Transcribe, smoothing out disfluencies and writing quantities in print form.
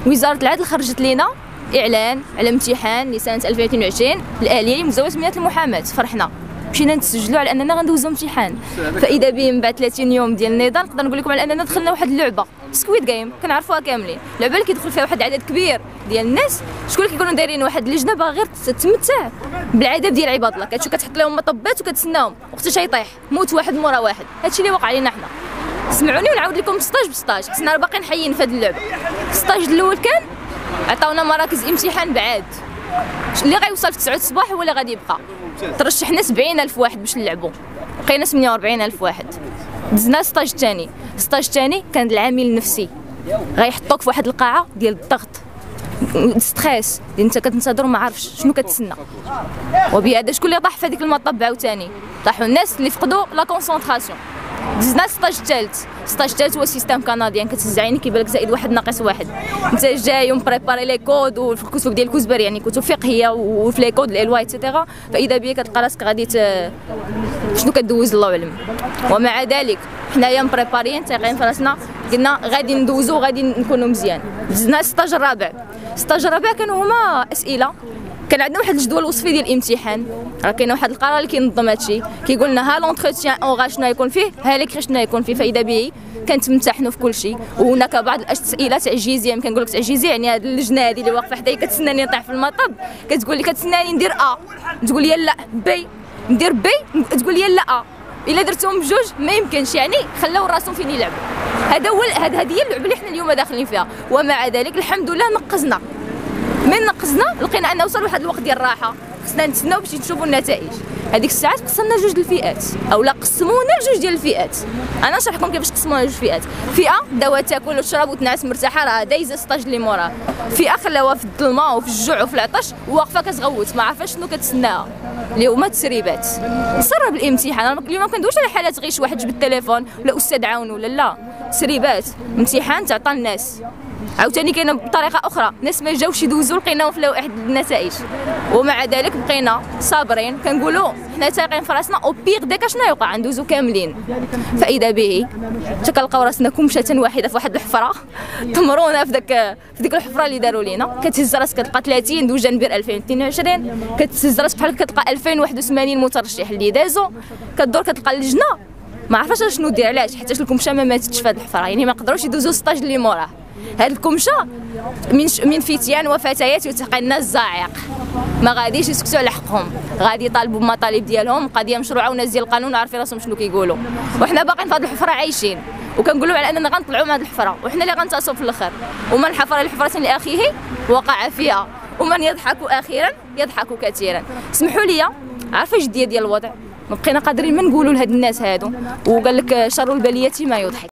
وزاره العدل خرجت لنا اعلان على امتحان لسنه 2022 الاليه لمزاوله مهنه المحاماه. فرحنا مشينا نتسجلوا على اننا غندوزو امتحان، فاذا به من بعد 30 يوم ديال النضال نقدر نقول لكم على اننا دخلنا واحد اللعبه سكويد جيم كنعرفوها كاملين، لعبه اللي كيدخل فيها واحد العدد كبير ديال الناس، شكون اللي كيكونوا دايرين واحد اللجنه باغا غير تمتع بالعذاب ديال عباد الله، كتشوف كتحط لهم مطبات وكتسناهم وقتاش يطيح موت واحد مورا واحد. هادشي اللي وقع لينا حنا. سمعوني ونعاود لكم ستاج بستاج، حنا باقيين حيين في هذه اللعبه. الستاج الاول كان عطاونا مراكز امتحان بعاد، اللي غيوصل في 9 الصباح هو اللي غادي يبقى. ترشحنا 70,000 واحد باش نلعبوا، بقينا 48,000 واحد. دزنا الستاج الثاني. الستاج الثاني كان العامل النفسي، غيحطوك في واحد القاعه ديال الضغط ستريس ديال انت كتنتظر وما عارفش شنو كتسنى، وبهذا شكون اللي طاح في هذيك المطب عاوتاني؟ طاحوا الناس اللي فقدوا لا كونسونطراسيون. دزنا الستاج الثالث. الستاج الثالث هو سيستم كنديان، كتهز عينيك كيبان لك زائد واحد ناقص واحد، انت جاي ومبريباري لي كود وفي الكتب ديال الكوزبري، يعني كتب فقهيه وفي لي كود الالواي ايتترا، فاذا بك كتلقى راسك غادي شنو كدوز الله اعلم. ومع ذلك حنايا مبريباريين تايقين في راسنا، قلنا غادي ندوزو غادي نكونوا مزيان. دزنا الستاج الرابع. الستاج الرابع كانوا هما اسئله، كان عندنا واحد الجدول الوصفي ديال الامتحان، راه كاين واحد القرار اللي كينظم هادشي، كيقول لنا ها لونتروتيان اورال شنو يكون فيه، ها ليكري شنو يكون فيه، فاذا به كنتمتحنوا في كل شيء. وهناك بعض الاسئله تعجيزيه، يمكن نقول لك تعجيزيه يعني هاد اللجنه هذه اللي واقفه حدايا كتسناني نطيح في المطب، كتقول لي كتسناني ندير تقول لي لا بي، ندير بي تقول لي لا، الا درتهم بجوج ما يمكنش، يعني خلاو راسهم فين يلعبوا. هذا هو هذه هي اللعبه اللي حنا اليوم داخلين فيها. ومع ذلك الحمد لله نقزنا. من نقزنا لقينا انه وصل واحد الوقت ديال الراحه، خصنا نتسناو باش نشوفوا النتائج. هذيك الساعات قسمنا جوج الفئات، اولا قسمونا لجوج ديال الفئات. انا نشرح لكم كيفاش قسمونا جوج فئات. فئه داوها تاكل وتشرب وتنعس مرتاحه، راه دايزه ستاج اللي موراها. فئه خلاوها في الظلمه وفي الجوع وفي العطش واقفه كتغوت ما عارفاش شنو كتسناها، اللي هما التسريبات. تسرب الامتحان. اليوم ما كندويش على حالات غير شي واحد جبد التليفون ولا استاذ عاون ولا لا، تسريبات. امتحان تعطى الناس عاوتاني كاينه بطريقه اخرى، ناس ما جاوش يدوزوا لقيناهم في واحد النتائج. ومع ذلك بقينا صابرين كنقولوا حنا تايقين في راسنا، او بيغ داك شنو يوقع ندوزو كاملين. فاذا به حتى كنلقاو راسنا كمشه واحده في واحد الحفره، تمرونا في ديك الحفره اللي داروا لينا. كتهز راسك كتلقى 30 2 جانبير 2022، كتهز راسك بحال كتلقى 2081 مترشح اللي دازوا، كدور كتلقى اللجنه ما عرفاش شنو دير. علاش؟ حيت الكمشه ما ماتتش في هذه الحفره، يعني ما قدروش يدوزوا ستاج اللي موراه. هاد الكمشه من فتيان وفتيات يتقن الزعيق، ما غاديش يسكتوا على حقهم، غادي يطالبوا بمطالب ديالهم، قضيه مشروعه وناس ديال القانون عارفين راسهم شنو كيقولوا. وحنا باقيين في هذه الحفره عايشين، وكنقولوا على اننا غنطلعوا من هذه الحفره، وحنا اللي غنتصوا في الاخر. ومن حفر لحفره لاخيه وقع فيها، ومن يضحك اخيرا يضحك كثيرا. اسمحوا لي، عارفه الجديه ديال الوضع، ما بقينا قادرين ما نقولوا لهاد الناس هادو، وقال لك شر البليه ما يضحك.